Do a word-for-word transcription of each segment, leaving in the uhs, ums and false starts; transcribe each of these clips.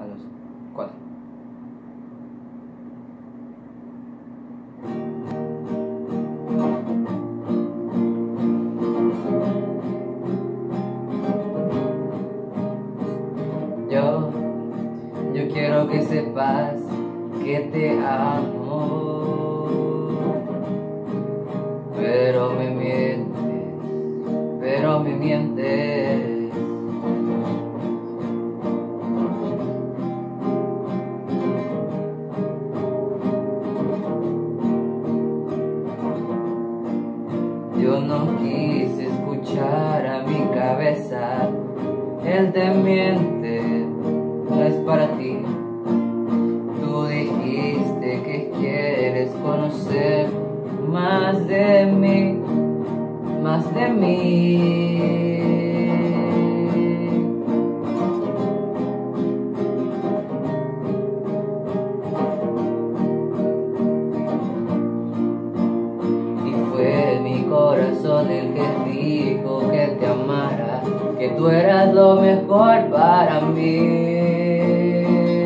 a los cuatro. Yo, yo quiero que sepas que te amo, pero me mientes, pero me mientes. Yo no quise escuchar a mi cabeza, él te miente, no es para ti. Tú dijiste que quieres conocer más de mí, más de mí. Corazón el que dijo que te amara, que tú eras lo mejor para mí,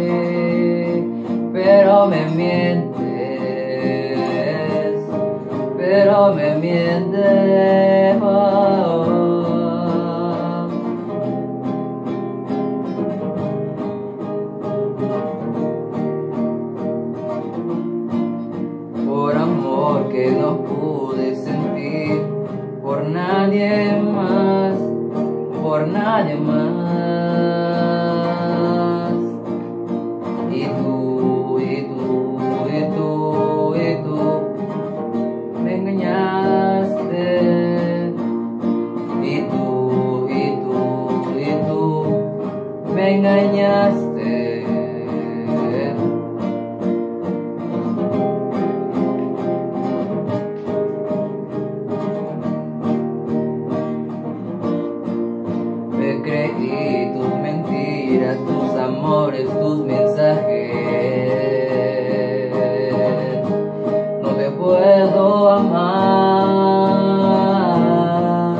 pero me mientes, pero me mientes. Oh, oh. Por amor que no pude sentir por nadie más, por nadie más. Y tú, y tú, y tú, y tú me engañaste. Y tú, y tú, y tú me engañaste. Creí tus mentiras, tus amores, tus mensajes. No te puedo amar.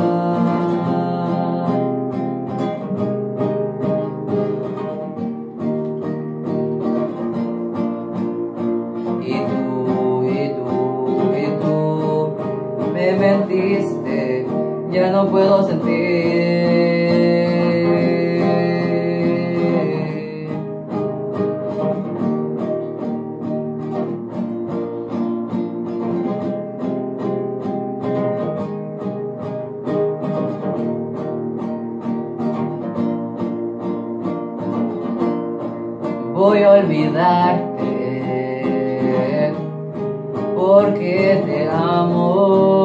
Y tú, y tú, y tú me mentiste, ya no puedo sentir. Voy a olvidarte porque te amo.